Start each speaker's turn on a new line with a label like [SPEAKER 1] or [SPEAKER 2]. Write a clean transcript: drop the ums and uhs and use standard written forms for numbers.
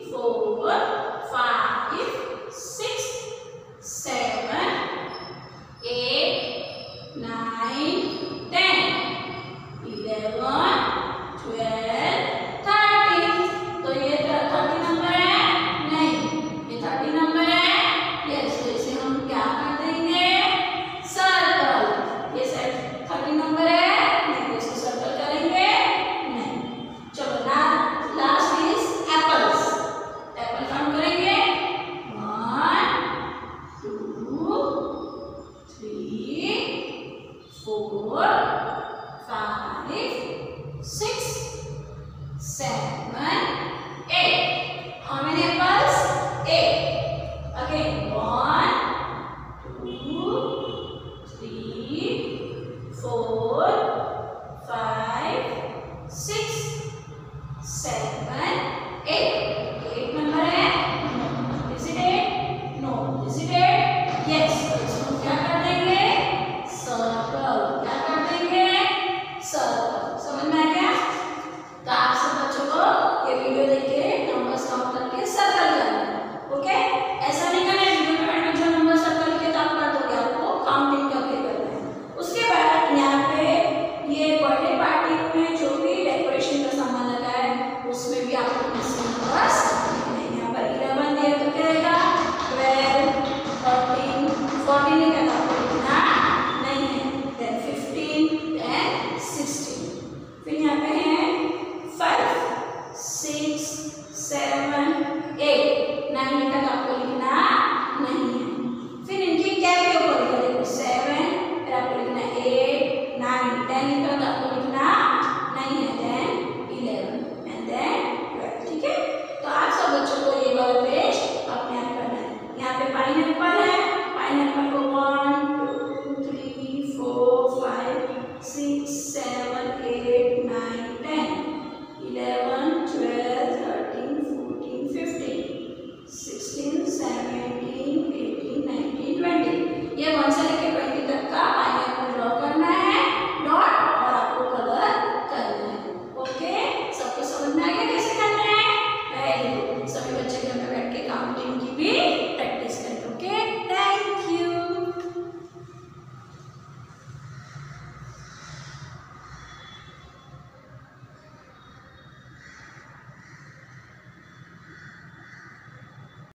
[SPEAKER 1] 4 5 6 7 8 9 10 11 12 13। तो ये 30 नंबर है? नहीं, ये 30 नंबर है। यस, तो इसे हम क्या कर देंगे? सर्कल। ये 30 नंबर है? नहीं, तो इसको सर्कल करेंगे नहीं। चलो ना, last is apples. Apple count करेंगे 1 2 3 4 5 6 7 8। How many apples? 8. Again 1 2 3 4 5 6 7 8। 8 number है? Is it 8? No. Is it 8? Yes. तो इसको क्या कर देंगे? सर्कल। क्या कर देंगे? सर्कल। समझ में आ गया? तो आप सब बच्चों को ये वीडियो देख के नंबर्स काउंट करके सर्कल करना है। ओके? ऐसा नहीं करना है वीडियो में जो नंबर सर्कल किए तो आप कर दोगे, आपको काउंटिंग करके करना है। उसके बाद यहाँ पे ये बर्थडे पार्टी में जो भी डेकोरेशन का सामान लगा है उसमें भी आपको नंबर्स लिखने हैं। यहाँ पर 11 दिया तो क्या रहेगा? 12 13 14 नहीं करना, आपको लिखना नहीं है। Then 15 and 16। फिर यहाँ पे है 5 6 7 8 9 तक आपको लिखना नहीं है। फिर इनके कैप के ऊपर लिखा, देखो 7, फिर आपको लिखना 8 9 10 तक आपको लिखना नहीं है। Then 11 and then 12। ठीक है? तो आप सब बच्चों को ये वाला पेज अपने आप करना है। यहाँ पे पाइनएप्पल है, पाइनएप्पल को 1 2 3 4 5 6 7 8 9 10 11 12 13 14 15 16 17 18 19 20। ये 1 से लेकर 20 तक का पाइनएप्पल ड्रॉ करना है, डॉट, और आपको कलर करना है। ओके? सबको समझ में आ गया कैसे करना है? Very good. सभी बच्चे घर में बैठ के काउंटिंग की भी